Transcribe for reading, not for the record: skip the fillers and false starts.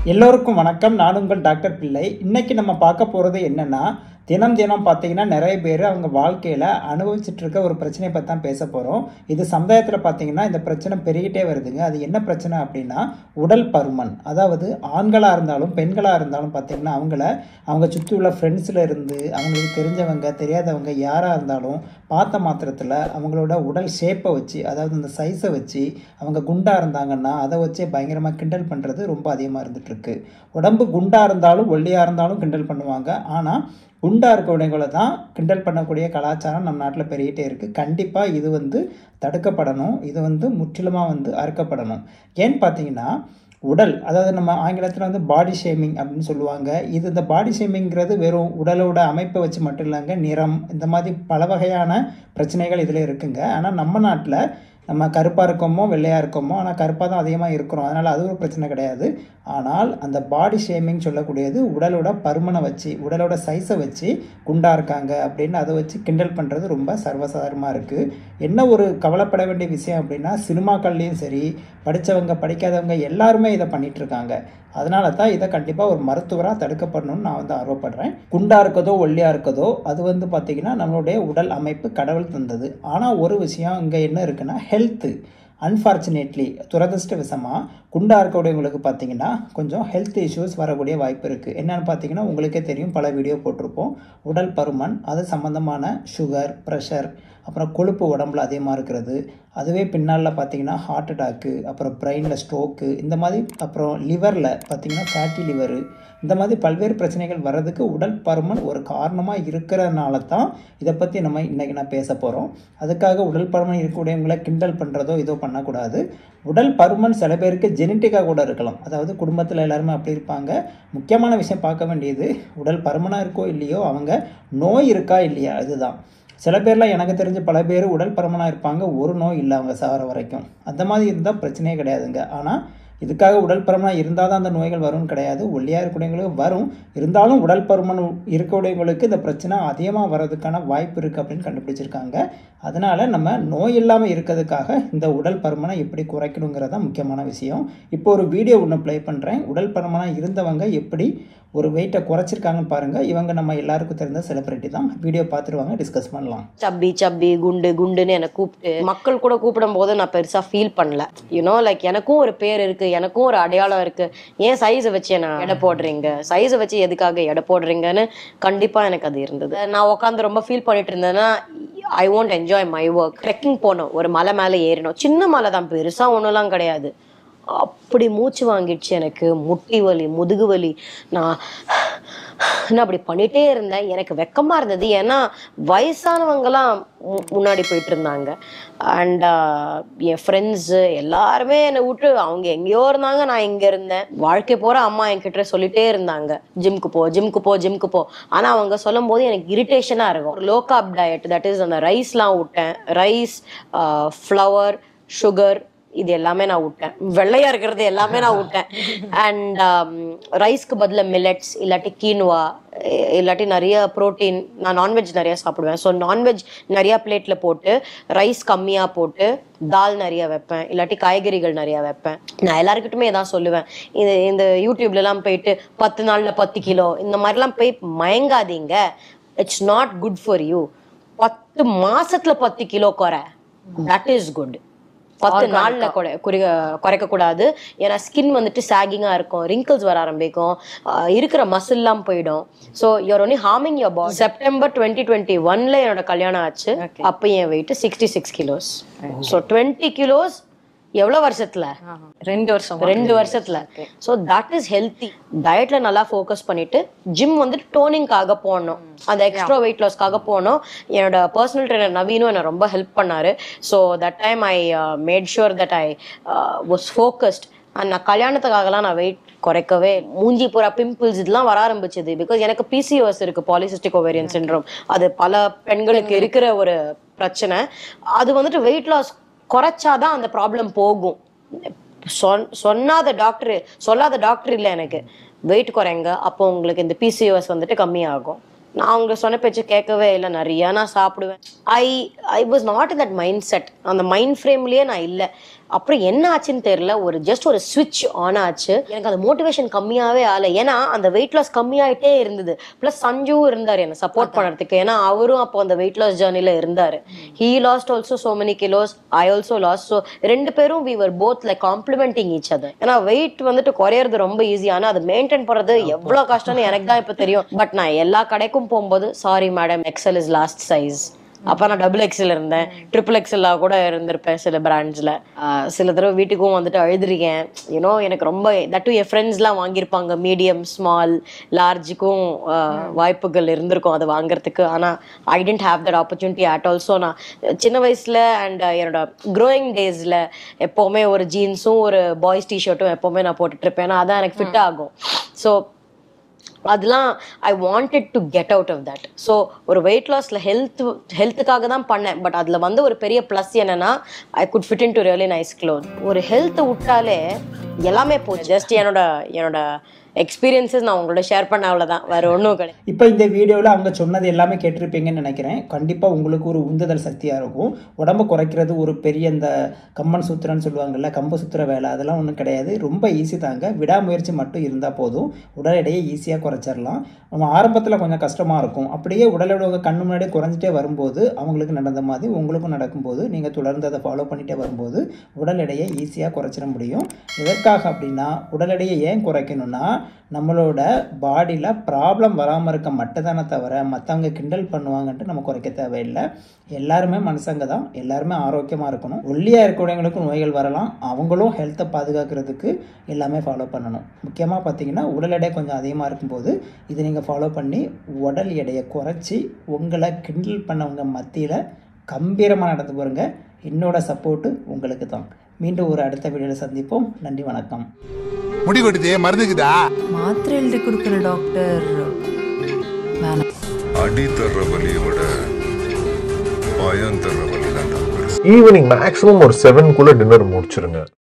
எல்லோருக்கும் வணக்கம். நான் உங்கள் டாக்டர் பிள்ளை. இன்னைக்கு நம்ம பார்க்க போகிறது என்னன்னா, தினம் பார்த்தீங்கன்னா நிறைய பேர் அவங்க வாழ்க்கையில் அனுபவிச்சுட்டு இருக்க ஒரு பிரச்சனையை பற்றி தான் பேச போகிறோம். இது சமுதாயத்தில் பார்த்தீங்கன்னா இந்த பிரச்சனை பெருகிட்டே வருதுங்க. அது என்ன பிரச்சனை அப்படின்னா உடல் பருமன். அதாவது ஆண்களாக இருந்தாலும் பெண்களாக இருந்தாலும் பார்த்தீங்கன்னா அவங்க சுற்றி உள்ள ஃப்ரெண்ட்ஸில் இருந்து அவங்களுக்கு தெரிஞ்சவங்க தெரியாதவங்க யாராக இருந்தாலும் பார்த்த மாத்திரத்தில் அவங்களோட உடல் ஷேப்பை வச்சு, அதாவது இந்த சைஸை வச்சு அவங்க குண்டாக இருந்தாங்கன்னா அதை வச்சே பயங்கரமாக கிண்டல் பண்ணுறது ரொம்ப அதிகமாக இருந்துகிட்ருக்கு. உடம்பு குண்டாக இருந்தாலும் ஒல்லியாக இருந்தாலும் கிண்டல் பண்ணுவாங்க. ஆனால் குண்டாக இருக்கக்கூடியவங்களை தான் கிண்டல் பண்ணக்கூடிய கலாச்சாரம் நம்ம நாட்டில் பெருகிட்டே இருக்குது. கண்டிப்பாக இது தடுக்கப்படணும். இது முற்றிலுமாக அறுக்கப்படணும். ஏன்னு பார்த்தீங்கன்னா உடல், அதாவது நம்ம ஆங்கிலத்தில் பாடி ஷேமிங் அப்படின்னு சொல்லுவாங்க. இந்த பாடி ஷேமிங்கிறது வெறும் உடலோட அமைப்பை வச்சு மட்டும் இல்லைங்க, நிறம், இந்த மாதிரி பல வகையான பிரச்சனைகள் இதில் இருக்குங்க. ஆனால் நம்ம நாட்டில் நம்ம கருப்பாக இருக்கோமோ வெள்ளையாக இருக்கோமோ, ஆனால் கருப்பாக தான் அதிகமாக இருக்கிறோம். அதனால் அது ஒரு பிரச்சனை கிடையாது. ஆனால் அந்த பாடி ஷேமிங் சொல்லக்கூடியது உடலோட பருமனை வச்சு, உடலோட சைஸை வச்சு குண்டாக இருக்காங்க அப்படின்னு அதை வச்சு கிண்டல் பண்ணுறது ரொம்ப சர்வசாதாரணமாக இருக்குது. என்ன ஒரு கவலைப்பட வேண்டிய விஷயம் அப்படின்னா, சினிமாக்கள்லேயும் சரி, படித்தவங்க படிக்காதவங்க எல்லாருமே இதை பண்ணிகிட்ருக்காங்க. அதனால தான் இதை கண்டிப்பாக ஒரு மருத்துவராக தடுக்கப்படணும்னு நான் ஆர்வப்படுறேன். குண்டாக இருக்கதோ ஒல்லியாக இருக்கதோ அது பார்த்திங்கன்னா நம்மளுடைய உடல் அமைப்பு கடவுள் தந்தது. ஆனால் ஒரு விஷயம் இங்கே என்ன இருக்குன்னா ஹெல்த்து. அன்ஃபார்ச்சுனேட்லி, துரதிருஷ்டவசமாக குண்டாக இருக்கக்கூடியவங்களுக்கு பார்த்திங்கன்னா கொஞ்சம் ஹெல்த் இஷ்யூஸ் வரக்கூடிய வாய்ப்பு இருக்குது. என்னென்னு பார்த்தீங்கன்னா உங்களுக்கே தெரியும், பல வீடியோ போட்டிருப்போம். உடல் பருமன், அது சம்மந்தமான சுகர், ப்ரெஷர், அப்புறம் கொழுப்பு உடம்புல அதிகமாக இருக்கிறது, அதுவே பின்னால் பார்த்திங்கன்னா ஹார்ட் அட்டாக்கு, அப்புறம் பிரெயினில் ஸ்ட்ரோக்கு, இந்த மாதிரி, அப்புறம் லிவரில் பார்த்திங்கன்னா ஃபேட்டி லிவரு, இந்த மாதிரி பல்வேறு பிரச்சனைகள் வர்றதுக்கு உடல் பருமன் ஒரு காரணமாக இருக்கிறதுனால தான் இதை பற்றி நம்ம இன்றைக்கி நான் பேச போகிறோம். அதுக்காக உடல் பருமன் இருக்கக்கூடியவங்களை கிண்டல் பண்ணுறதோ இதோ பண்ணக்கூடாது. உடல் பருமன் சில பேருக்கு ஜெனட்டிக்காக கூட இருக்கலாம். அதாவது குடும்பத்தில் எல்லாருமே அப்படி இருப்பாங்க. முக்கியமான விஷயம் பார்க்க வேண்டியது, உடல் பருமனாக இருக்கோ இல்லையோ அவங்க நோய் இருக்கா இல்லையா, இதுதான். சில பேர்லாம் எனக்கு தெரிஞ்ச பல பேர் உடல் பருமனாக இருப்பாங்க, ஒரு நோய் இல்லை அவங்க சாகிற வரைக்கும். அந்த மாதிரி இருந்தால் பிரச்சனையே கிடையாதுங்க. ஆனால் இதுக்காக உடல் பருமனாக இருந்தால் தான் அந்த நோய்கள் வரும்னு கிடையாது. ஒல்லியாக இருக்கக்கூடியவங்களுக்கு வரும். இருந்தாலும் உடல் பருமன் இருக்கக்கூடியவங்களுக்கு இந்த பிரச்சனை அதிகமாக வர்றதுக்கான வாய்ப்பு இருக்குது அப்படின்னு கண்டுபிடிச்சிருக்காங்க. அதனால் நம்ம நோய் இல்லாமல் இருக்கிறதுக்காக இந்த உடல் பருமனை எப்படி குறைக்கணுங்கிறது தான் முக்கியமான விஷயம். இப்போ ஒரு வீடியோ ஒன்று ப்ளே பண்ணுறேன். உடல் பருமனாக இருந்தவங்க எப்படி ஒரு வெயிட்டை குறைச்சிருக்காங்கன்னு பாருங்கள். இவங்க நம்ம எல்லாருக்கும் தெரிந்த செலிபிரிட்டி தான். வீடியோ பார்த்துருவாங்க, டிஸ்கஸ் பண்ணலாம். சப்பி குண்டுன்னு என்னை கூப்பிட்டு மக்கள் கூட கூப்பிடும் போது நான் பெருசாக ஃபீல் பண்ணல. லைக் எனக்கும் ஒரு பேர் இருக்குது, எனக்கும் ஒரு அடையாளம் இருக்குது. ஏன் சைஸை வச்சு என்ன எடை போடுறீங்க, சைஸை வச்சு எதுக்காக எடை போடுறீங்கன்னு கண்டிப்பாக எனக்கு அது இருந்தது. நான் உட்காந்து ரொம்ப ஃபீல் பண்ணிட்டு இருந்தேன்னா I want enjoy my work. Trekking போனோம், ஒரு மலை மேலே ஏறினோம். சின்ன மலை தான், பெருசாக ஒன்றுலாம் கிடையாது. அப்படி மூச்சு வாங்கிடுச்சு எனக்கு, முட்டி வலி, முதுகு வலி. நான் அப்படி பண்ணிட்டே இருந்தேன். எனக்கு வெக்கமா இருந்தது. ஏன்னா வயசானவங்கலாம் முன்னாடி போயிட்டு இருந்தாங்க. அண்ட் என் ஃப்ரெண்ட்ஸு எல்லாருமே என்னை விட்டு அவங்க எங்கேயோ இருந்தாங்க, நான் இங்கே இருந்தேன். வாழ்க்கை போகிற அம்மா என்கிட்ட சொல்லிட்டே இருந்தாங்க, ஜிம்க்கு போ. ஆனால் அவங்க சொல்லும் போது எனக்கு இரிட்டேஷனாக இருக்கும். Low carb diet, that is அந்த ரைஸ்லாம் விட்டேன். ரைஸ், ஃப்ளவர், சுகர், இது எல்லாமே நான் விட்டேன். வெள்ளையா இருக்கிறது எல்லாமே நான் விட்டேன். அண்ட் ரைஸ்க்கு பதில் மில்லட்ஸ், இல்லாட்டி கீனுவா, இல்லாட்டி நிறைய ப்ரோட்டீன். நான் நான்வெஜ் நிறைய சாப்பிடுவேன். ஸோ நான்வெஜ் நிறையா பிளேட்டில் போட்டு ரைஸ் கம்மியாக போட்டு தால் நிறைய வைப்பேன், இல்லாட்டி காய்கறிகள் நிறையா வைப்பேன். நான் எல்லாருக்கிட்டுமே இதான் சொல்லுவேன். இந்த யூடியூப்லலாம் போயிட்டு 10 நாளில் 10 கிலோ இந்த மாதிரிலாம் போய் மயங்காதீங்க. It's not good for you. 10 மாசத்துல 10 கிலோ குறை, தட் இஸ் குட். 10 நாள்ல குறைக்க கூடாது. ஏன்னா ஸ்கின் சாகிங்கா இருக்கும், ரிங்கிள்ஸ் வர ஆரம்பிக்கும், இருக்கிற மசில்லாம் போயிடும். So you're only harming your body. September 2021 என்னோட கல்யாணம் ஆச்சு. அப்போ என் வெயிட் 66 கிலோஸ். ஸோ 20 கிலோஸ் எவ்வளோ வருஷத்துல? 2 வருஷத்துல. So that is healthy. டயட்ல நல்லா ஃபோக்கஸ் பண்ணிட்டு ஜிம் டோனிங்காக போகணும், அந்த எக்ஸ்ட்ரா வெயிட் லாஸ்க்காக போகணும். என்னோட பர்சனல் ட்ரெயினர் நவீனும் என்னை ரொம்ப ஹெல்ப் பண்ணாரு. So that time I made sure that I was focused. And நான் கல்யாணத்துக்காகலாம் நான் வெயிட் குறைக்கவே, மூஞ்சி பூரா பிம்பிள்ஸ் இதெல்லாம் வர ஆரம்பிச்சது. பிகாஸ் எனக்கு PCOS இருக்கு, பாலிசிஸ்டிக் ஓவேரியன் சிண்ட்ரோம். அது பல பெண்களுக்கு இருக்கிற ஒரு பிரச்சனை. அது வெயிட் லாஸ் குறைச்சாதான் அந்த ப்ராப்ளம் போகும். சொல்லாத டாக்டர் இல்லை எனக்கு. வெயிட் குறைங்க, அப்போ உங்களுக்கு இந்த PCOS கம்மியாகும். நான் அவங்க சொன்ன பேச்சு கேட்கவே இல்லை. நிறையா நான் சாப்பிடுவேன். I was not in that mind set. அந்த மைண்ட் ஃப்ரேம்லேயே நான் இல்லை. அப்புறம் என்ன ஆச்சுன்னு தெரியல, ஒரு ஜஸ்ட் ஒரு ஸ்விட்ச் ஆன் ஆச்சு. எனக்கு அந்த மோட்டிவேஷன் கம்மியாவே ஆகல. ஏன்னா அந்த வெயிட் லாஸ் கம்மியாயிட்டே இருந்தது. பிளஸ் சஞ்சு இருந்தாரு என்ன சப்போர்ட் பண்றதுக்கு. ஏன்னா அவரும் அப்போ அந்த வெயிட் லாஸ் ஜர்னில இருந்தாரு. He lost also so many kilos, I also lost. So ரெண்டு பேரும் we were both like complimenting each other. ஏன்னா வெயிட் வந்துட்டு குறையறது ரொம்ப ஈஸி, ஆனா அது மெயின்டைன் பண்றது எவ்வளவு கஷ்டம்னு எனக்கு தான் இப்ப தெரியும். பட் நான் எல்லா கடைக்கும் போகும்போது sorry madam, XL is last size. அப்ப நான் XXL இருந்தேன், XXL கூட இருந்திருப்பேன் சில பிராண்ட்ஸ்ல. சில தடவை வீட்டுக்கும் வந்துட்டு அழுதுருக்கேன். யூனோ எனக்கு ரொம்ப தட் என் ஃப்ரெண்ட்ஸ்லாம் வாங்கியிருப்பாங்க மீடியம், ஸ்மால், லார்ஜுக்கும் வாய்ப்புகள் இருந்திருக்கும் அது வாங்குறதுக்கு. ஆனா I didn't have that opportunity at also. நான் சின்ன வயசுல அண்ட் என்னோட க்ரோயிங் டேஸ்ல எப்பவுமே ஒரு ஜீன்ஸும் ஒரு பாய்ஸ் டிஷர்ட்டும் எப்பவுமே நான் போட்டுட்டு இருப்பேன். ஏன்னா அதான் எனக்கு ஃபிட் ஆகும். ஸோ அதெல்லாம் I wanted to get out of that. So ஒரு வெயிட் லாஸ்ல ஹெல்த்துக்காக தான் பண்ணேன். பட் அதுல வந்து ஒரு பெரிய ப்ளஸ் என்னன்னா I could fit into really nice cloth. ஒரு ஹெல்த்தை விட்டாலே எல்லாமே போச்சு. ஜஸ்ட் என்னோட எக்ஸ்பீரியன்ஸஸ் நான் உங்களோட ஷேர் பண்ண, அவ்வளோதான், வேற ஒன்றும் கிடையாது. இப்போ இந்த வீடியோவில் அவங்க சொன்னது எல்லாமே கேட்டிருப்பீங்கன்னு நினைக்கிறேன். கண்டிப்பாக உங்களுக்கு ஒரு உந்துதல் சக்தியாக இருக்கும். உடம்பு குறைக்கிறது ஒரு பெரிய இந்த கம்மன் சுத்துறன்னு சொல்லுவாங்கல்ல, கம்பு சுத்துற வேலை, அதெல்லாம் ஒன்றும் கிடையாது. ரொம்ப ஈஸி தாங்க. விடாமுயற்சி மட்டும் இருந்தால் போதும், உடல் எடையை ஈஸியாக குறைச்சிடலாம். நம்ம ஆரம்பத்தில் கொஞ்சம் கஷ்டமாக இருக்கும். அப்படியே உடல் எடை கண்ணு முன்னாடியே குறைஞ்சிட்டே வரும்போது அவங்களுக்கு நடந்த மாதிரி உங்களுக்கும் நடக்கும்போது நீங்கள் தொடர்ந்து அதை ஃபாலோ பண்ணிகிட்டே வரும்போது உடல் எடையை ஈஸியாக குறைச்சிட முடியும். எதற்காக அப்படின்னா, உடல் எடையை ஏன் குறைக்கணும்னா, நம்மளோட பாடியில் ப்ராப்ளம் வராமல் இருக்க மட்டும்தானே தவிர மற்றவங்க கிண்டல் பண்ணுவாங்கன்ட்டு நம்ம குறைக்க தேவையில்லை. எல்லாருமே மனுஷங்க தான், எல்லாருமே ஆரோக்கியமாக இருக்கணும். ஒல்லியாக இருக்கக்கூடியவங்களுக்கும் நோய்கள் வரலாம். அவங்களும் ஹெல்த்தை பாதுகாக்கிறதுக்கு எல்லாமே ஃபாலோ பண்ணணும். முக்கியமாக பார்த்தீங்கன்னா உடல் எடை கொஞ்சம் அதிகமாக இருக்கும்போது இது நீங்கள் ஃபாலோ பண்ணி உடல் எடையை குறைச்சி உங்களை கிண்டல் பண்ணவங்க மத்தியில் கம்பீரமாக நடந்து பாருங்க. என்னோட சப்போர்ட்டு உங்களுக்கு தான். மீண்டும் ஒரு அடுத்த வீடியோவில் சந்திப்போம். நன்றி, வணக்கம். முடி கொட்டுதே, மருந்துக்குதா? மாத்திரை எழுதி கொடுக்குற டாக்டர் அடி தர்ற வலியை விட பயம் தர்ற வலி தான். ஈவினிங் மேக்ஸிமம் ஒரு 7 டின்னர் முடிச்சிருங்க.